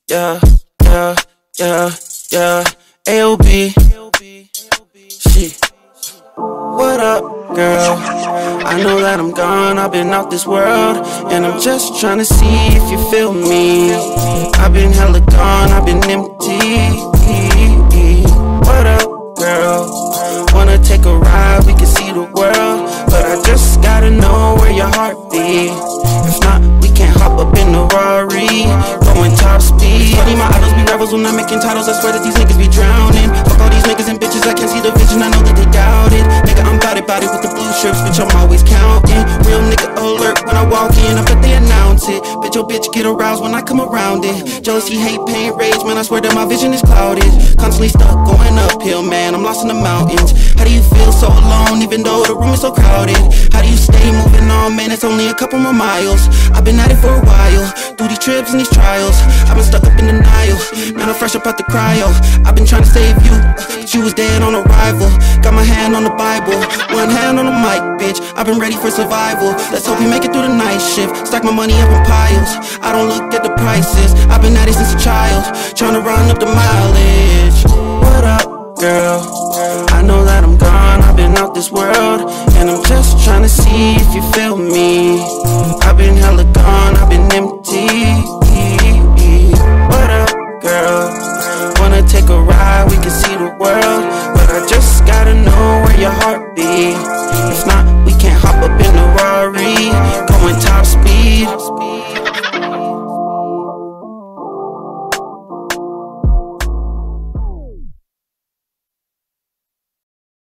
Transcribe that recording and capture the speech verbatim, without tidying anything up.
yeah, yeah, yeah, yeah. A O B, shit. What up, girl? I know that I'm gone, I've been out this world, and I'm just trying to see if you feel me. I've been hella gone, I've been empty. What up, girl? Wanna take a ride, we can see the world, but I just gotta know where your heart be. If not, we can't hop up in the Rari, going top speed. Funny, my idols be rebels when I'm making titles. I swear that these niggas be drowning. Fuck all these niggas and bitches, I can't see the vision, I know that they doubt it. Nigga, I'm bout it, bout it with the blue strips, bitch, I'm always counting. Real nigga alert when I walk in, I bet they announce it. Bitch, your bitch get aroused when I come around it. Jealousy, hate, pain, rage, man, I swear that my vision is clouded. Constantly stuck going uphill, man, I'm lost in the mountains. How do you feel so alone, even though the room is so crowded? How do you stay moving on, man, it's only a couple more miles. I've been at it for a while, through these trips and these trials. I've been stuck up in denial, man, I'm fresh up out the cryo. I've been trying to save you, but you was dead on arrival. Got my hand on the Bible, one hand on the mic, bitch. I've been ready for survival. Let's hope we make it through the night shift. Stack my money up in piles, I don't look at the prices. I've been at it since a child, trying to run up the mileage. What up, girl? I know that I'm gone, I've been out this world, and I'm just trying to see if you feel me. I've been hella gone, I've been empty.